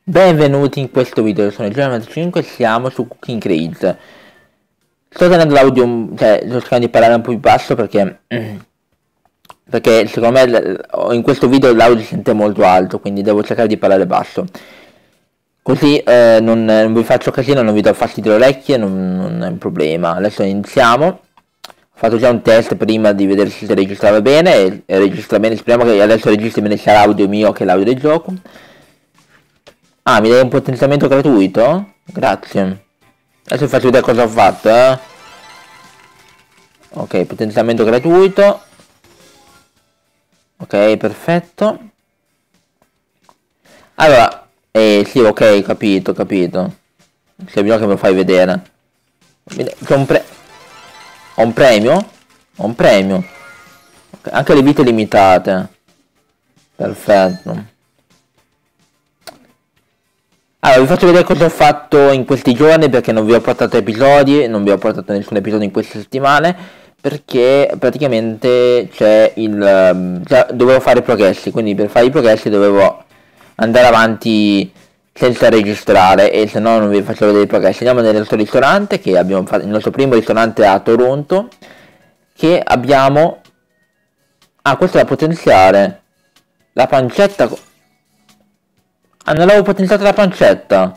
Benvenuti in questo video, sono il Giorno95 e siamo su Cooking Craze. Sto tenendo l'audio, cioè sto cercando di parlare un po' più basso perché secondo me in questo video l'audio si sente molto alto, quindi devo cercare di parlare basso. Così non vi faccio casino, non vi do fastidio alle orecchie, non è un problema. Adesso iniziamo. Ho fatto già un test prima di vedere se si registrava bene e registra bene, speriamo che adesso registri bene sia l'audio mio che l'audio del gioco. Ah, mi dai un potenziamento gratuito? Grazie. Adesso vi faccio vedere cosa ho fatto, Ok, potenziamento gratuito. Ok, perfetto. Allora, sì, ok, capito. Se bisogna che me lo fai vedere. C'è Ho un premio? Ho un premio. Okay, anche le vite limitate. Perfetto. Allora, vi faccio vedere cosa ho fatto in questi giorni perché non vi ho portato episodi, non vi ho portato nessun episodio in queste settimane perché praticamente c'è dovevo fare i progressi, quindi per fare i progressi dovevo andare avanti senza registrare e se no non vi faccio vedere i progressi. Andiamo nel nostro ristorante che abbiamo fatto, il nostro primo ristorante a Toronto che abbiamo... Ah, questo è da potenziare. La pancetta... Ah, non l'avevo potenziata la pancetta.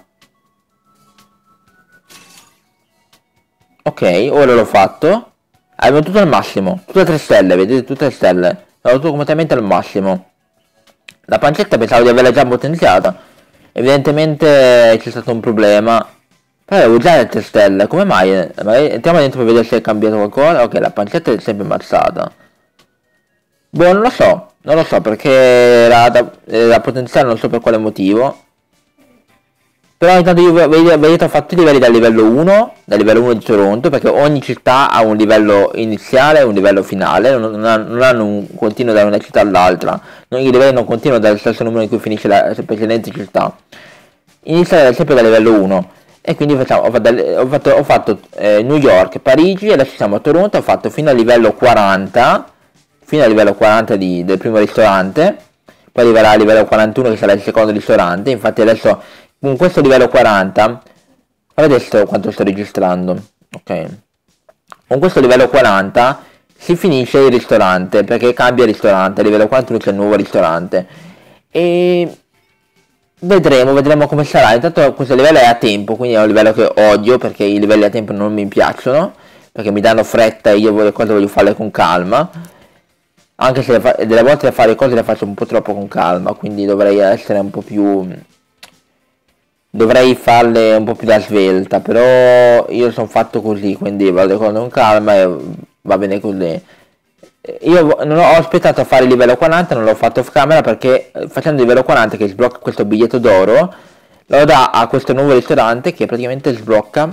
Ok, ora l'ho fatto. Abbiamo tutto al massimo. Tutte 3 stelle, vedete? Tutte 3 stelle. Avevo tutto completamente al massimo. La pancetta pensavo di averla già potenziata. Evidentemente c'è stato un problema. Però avevo già le 3 stelle. Come mai? Entriamo dentro per vedere se è cambiato qualcosa. Ok, la pancetta è sempre ammazzata. Boh, non lo so perché era potenziale, non so per quale motivo. Però intanto io vedete ho fatto i livelli dal livello 1 di Toronto, perché ogni città ha un livello iniziale e un livello finale, non hanno un continuo da una città all'altra, i livelli non continuano dal stesso numero in cui finisce la precedente città. Inizia sempre dal livello 1 e quindi ho fatto New York, Parigi e adesso siamo a Toronto, ho fatto fino al livello 40 del primo ristorante, poi arriverà al livello 41 che sarà il secondo ristorante. Infatti adesso con questo livello 40, adesso quanto sto registrando, ok, con questo livello 40 si finisce il ristorante perché cambia il ristorante, a livello 41 c'è il nuovo ristorante e vedremo come sarà. Intanto questo livello è a tempo, quindi è un livello che odio perché i livelli a tempo non mi piacciono perché mi danno fretta e io le cose voglio farle con calma. Anche se delle volte fare le cose le faccio un po' troppo con calma, quindi dovrei essere un po' più... dovrei farle un po' più da svelta, però io sono fatto così, quindi vado le cose con calma e va bene così. Io non ho aspettato a fare il livello 40, non l'ho fatto off camera perché facendo il livello 40 che sblocca questo biglietto d'oro, lo dà a questo nuovo ristorante che praticamente sblocca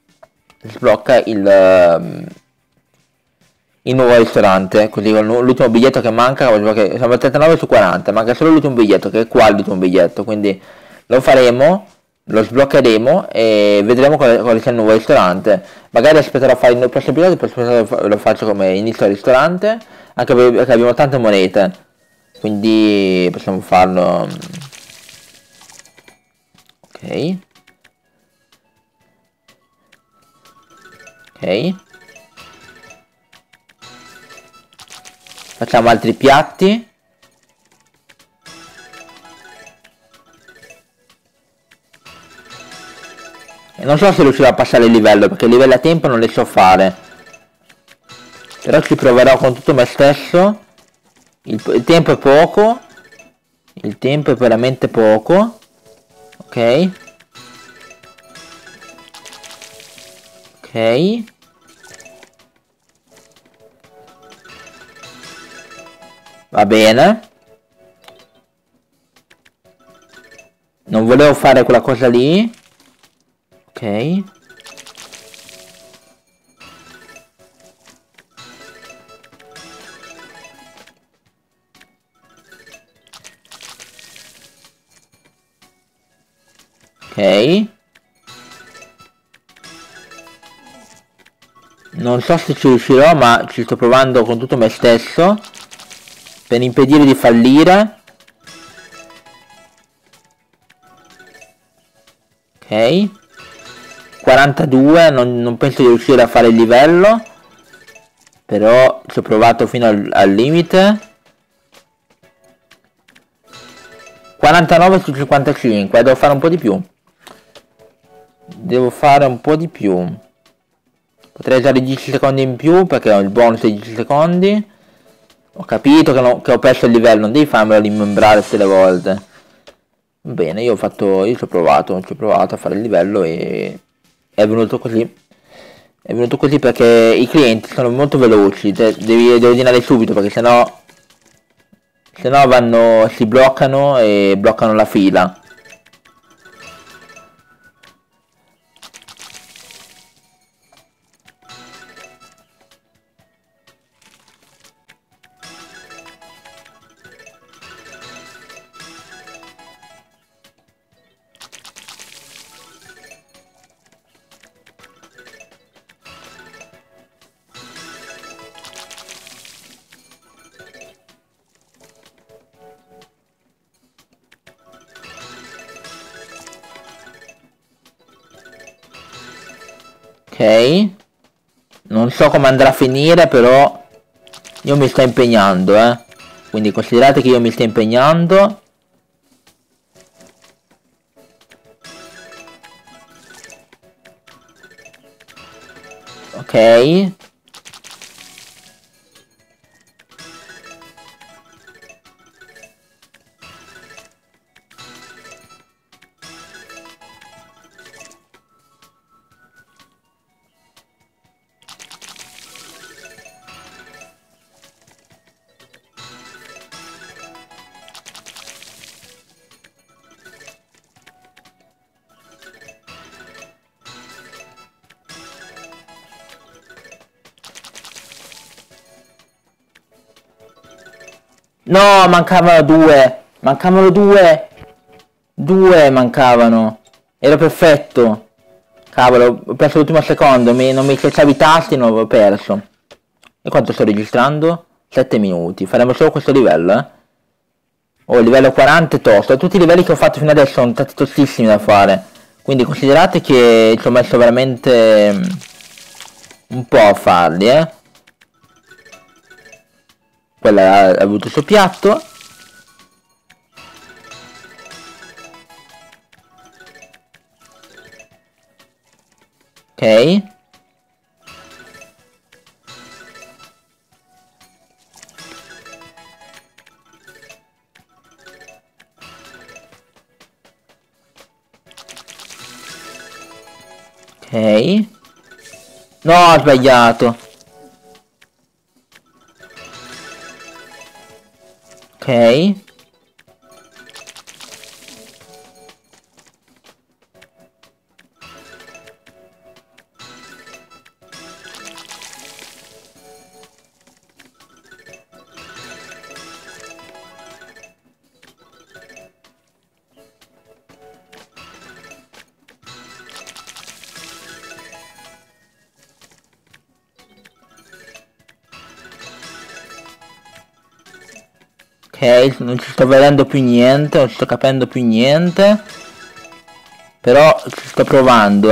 il nuovo ristorante, così con l'ultimo biglietto che manca, siamo al 39 su 40, manca solo l'ultimo biglietto che è qua l'ultimo biglietto, quindi lo faremo, lo sbloccheremo e vedremo quale sia il nuovo ristorante. Magari aspetterò a fare il prossimo episodio, poi lo faccio come inizio al ristorante, anche perché abbiamo tante monete, quindi possiamo farlo. Ok, facciamo altri piatti. E non so se riuscirò a passare il livello perché il livello a tempo non le so fare, però ci proverò con tutto me stesso. Il tempo è poco, il tempo è veramente poco. Ok, ok, va bene. Non volevo fare quella cosa lì. Ok. Ok. Non so se ci riuscirò, ma ci sto provando con tutto me stesso per impedire di fallire. Ok. 42, non penso di riuscire a fare il livello, però ci ho provato fino al limite. 49 su 55, devo fare un po' di più. Devo fare un po' di più. Potrei usare 10 secondi in più perché ho il bonus di 10 secondi. Ho capito che ho perso il livello, non devi farmelo rimembrare tutte le volte. Bene, io ci ho provato a fare il livello e è venuto così. È venuto così perché i clienti sono molto veloci, cioè devi ordinare subito perché sennò si bloccano e bloccano la fila. Ok, non so come andrà a finire, però io mi sto impegnando, quindi considerate che io mi sto impegnando. Ok. No, mancavano due. Mancavano due. Due mancavano. Era perfetto. Cavolo, ho perso l'ultimo secondo. Non mi cercavi i tasti, non avevo perso. E quanto sto registrando? 7 minuti. Faremo solo questo livello, Oh, il livello 40 è tosto. Tutti i livelli che ho fatto fino adesso sono stati tostissimi da fare. Quindi considerate che ci ho messo veramente un po' a farli, Quella ha avuto il suo piatto. Ok. Ok. No, ho sbagliato. Ok. Ok, non ci sto vedendo più niente, non ci sto capendo più niente. Però ci sto provando,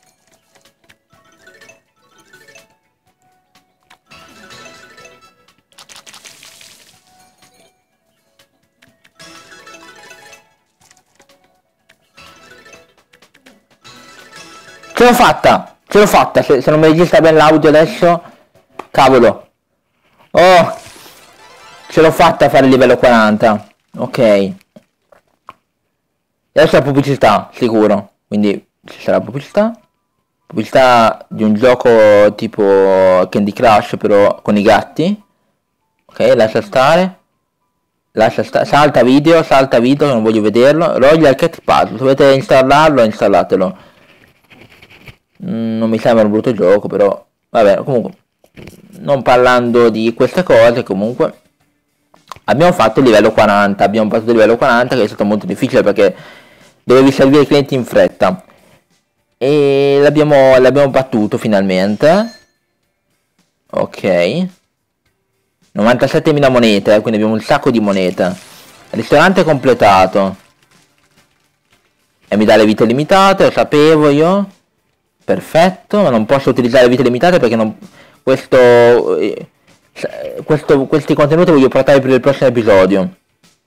Ce l'ho fatta! Ce l'ho fatta! Se non mi registra bene l'audio adesso... Cavolo! Oh! Ce l'ho fatta a fare il livello 40. Ok. E adesso la pubblicità, sicuro. Quindi ci sarà pubblicità. Pubblicità di un gioco tipo Candy Crush però con i gatti. Ok, lascia stare. Lascia stare. Salta video, che non voglio vederlo. Royal Cat Puzzle. Se volete installarlo, installatelo. Non mi sembra un brutto gioco, però... Vabbè, comunque... Non parlando di queste cose, comunque... Abbiamo fatto il livello 40, abbiamo passato il livello 40 che è stato molto difficile perché dovevi servire i clienti in fretta. E l'abbiamo battuto finalmente. Ok. 97.000 monete, quindi abbiamo un sacco di monete. Ristorante completato. E mi dà le vite limitate, lo sapevo io. Perfetto, ma non posso utilizzare le vite limitate perché non... questi contenuti voglio portare per il prossimo episodio.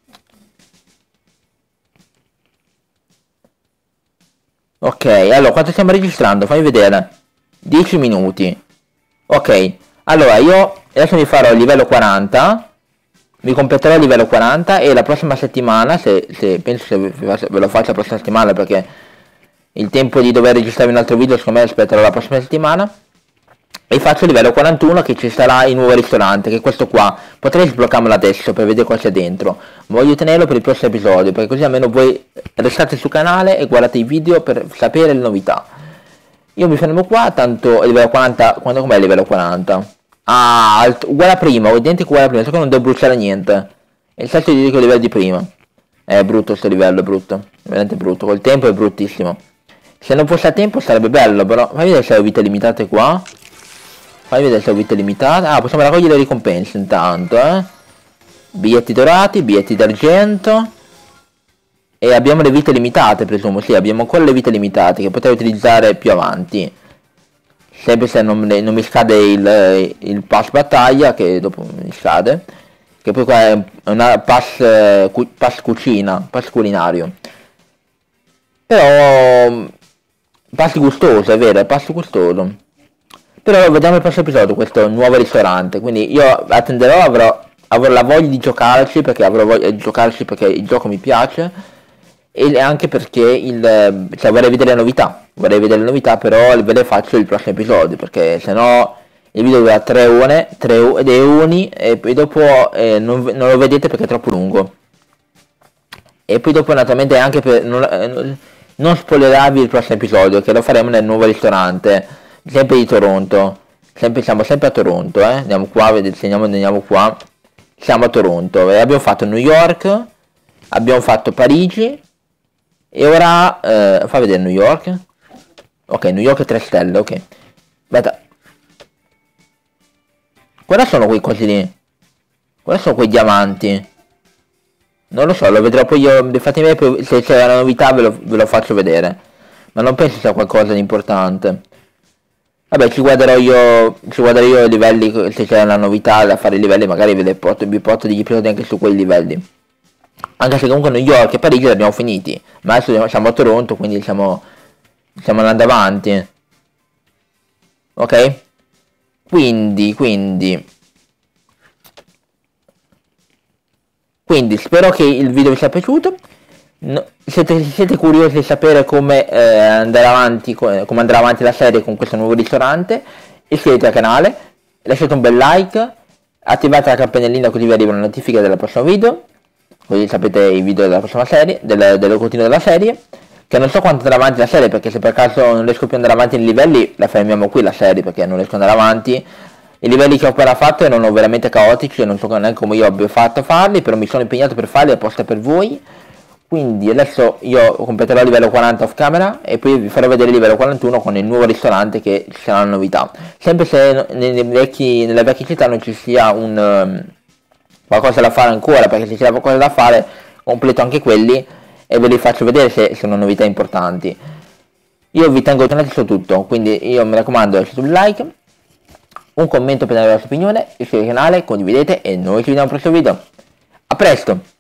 Ok, allora quanto stiamo registrando? Fammi vedere. 10 minuti. Ok, allora io adesso mi farò il livello 40. Mi completerò il livello 40 e la prossima settimana, penso che ve lo faccio la prossima settimana perché il tempo di dover registrare un altro video secondo me aspetterò la prossima settimana. E faccio il livello 41 che ci sarà il nuovo ristorante, che è questo qua. Potrei sbloccarmelo adesso per vedere cosa c'è dentro, ma voglio tenerlo per il prossimo episodio, perché così almeno voi restate sul canale e guardate i video per sapere le novità. Io mi fermo qua, tanto il livello 40, quando com'è il livello 40? Ah, uguale a prima, identico uguale a prima, so che non devo bruciare niente. E il salto di il livello di prima. È brutto questo livello, è brutto. Veramente brutto, col tempo è bruttissimo. Se non fosse a tempo sarebbe bello, però. Fammi vedere se ho vite limitate qua. Fammi vedere se ho vite limitate. Ah, possiamo raccogliere le ricompense intanto, Biglietti dorati, biglietti d'argento. E abbiamo le vite limitate, presumo. Sì, abbiamo ancora le vite limitate che potrei utilizzare più avanti. Sempre se non mi scade il pass battaglia, che dopo mi scade. Che poi qua è una pass cucina, pass culinario. Però... pass gustoso, è vero, è pass gustoso. Però vediamo il prossimo episodio, questo nuovo ristorante. Quindi io attenderò, avrò la voglia di giocarci, perché avrò voglia di giocarci perché il gioco mi piace. E anche perché cioè vorrei vedere le novità. Vorrei vedere le novità, però ve le faccio il prossimo episodio, perché sennò il video dura 3 ore, 3 ore e poi dopo non lo vedete perché è troppo lungo. E poi dopo naturalmente anche per non spoilerarvi il prossimo episodio, che lo faremo nel nuovo ristorante, sempre di Toronto. Siamo sempre a Toronto, andiamo qua, andiamo qua. Siamo a Toronto, abbiamo fatto New York, abbiamo fatto Parigi, e ora fa vedere New York. Ok, New York 3 stelle, ok. Aspetta. Quali sono quei cosi lì? Quali sono quei diamanti? Non lo so, lo vedrò poi io. Infatti se c'è una novità ve lo faccio vedere. Ma non penso sia qualcosa di importante. Vabbè, ci guarderò io i livelli, se c'è una novità da fare i livelli, magari vi porto degli episodi anche su quei livelli. Anche se comunque New York e Parigi li abbiamo finiti. Ma adesso siamo a Toronto, quindi stiamo andando avanti. Ok? Quindi spero che il video vi sia piaciuto. Siete curiosi di sapere come andrà avanti la serie con questo nuovo ristorante, iscrivetevi al canale, lasciate un bel like, attivate la campanellina così vi arrivano le notifiche del prossimo video, così sapete i video della prossima serie, del continuo della serie, che non so quanto andrà avanti la serie, perché se per caso non riesco più ad andare avanti nei livelli la fermiamo qui la serie, perché non riesco ad andare avanti. I livelli che ho appena fatto erano veramente caotici e non so neanche come io abbia fatto a farli, però mi sono impegnato per farli apposta per voi. Quindi adesso io completerò il livello 40 off camera e poi vi farò vedere il livello 41 con il nuovo ristorante, che ci sarà una novità. Sempre se nelle vecchie città non ci sia qualcosa da fare ancora, perché se c'è qualcosa da fare completo anche quelli e ve li faccio vedere se sono novità importanti. Io vi tengo aggiornati su tutto, quindi io mi raccomando, lasciate un like, un commento per dare la vostra opinione, iscrivetevi al canale, condividete e noi ci vediamo al prossimo video. A presto!